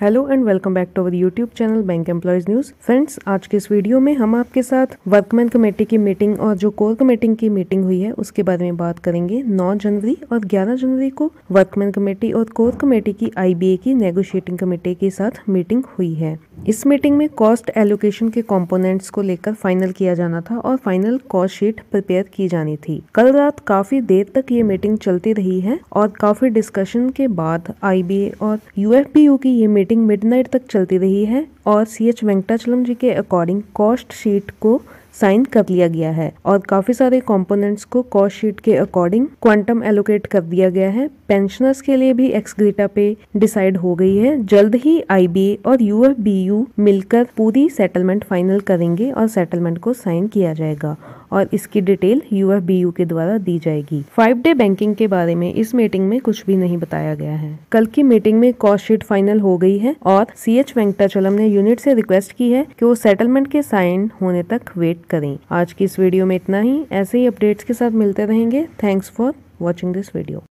Hello and welcome back to our YouTube channel bank employees news. Friends, आज के इस video में हम आपके साथ वर्कमैन कमेटी की मीटिंग और जो कोर कमेटी की मीटिंग हुई है उसके बारे में बात करेंगे। 9 जनवरी और 11 जनवरी को वर्कमैन कमेटी और कोर कमेटी की IBA की नेगोशिएटिंग कमेटी के साथ मीटिंग हुई है। इस मीटिंग में कॉस्ट एलोकेशन के कंपोनेंट्स को लेकर फाइनल किया जाना था और फाइनल कॉस्ट शीट प्रिपेयर की जानी थी। कल रात काफी देर तक ये मीटिंग चलती रही है और काफी डिस्कशन के बाद IBA और UFBU की ये मीटिंग मिडनाइट तक चलती रही है और CH वेंकटाचलम जी के अकॉर्डिंग कॉस्ट शीट को साइन कर लिया गया है और काफी सारे कंपोनेंट्स को कॉस्ट शीट के अकॉर्डिंग क्वांटम एलोकेट कर दिया गया है। पेंशनर्स के लिए भी एक्स ग्रेटा पे डिसाइड हो गई है। जल्द ही IBA और UFBU मिलकर पूरी सेटलमेंट फाइनल करेंगे और सेटलमेंट को साइन किया जाएगा और इसकी डिटेल UFBU के द्वारा दी जाएगी। 5 डे बैंकिंग के बारे में इस मीटिंग में कुछ भी नहीं बताया गया है। कल की मीटिंग में कॉस्ट शीट फाइनल हो गई है और CH वेंकटाचलम ने यूनिट से रिक्वेस्ट की है कि वो सेटलमेंट के साइन होने तक वेट करें। आज की इस वीडियो में इतना ही। ऐसे ही अपडेट्स के साथ मिलते रहेंगे। Thanks for watching this video.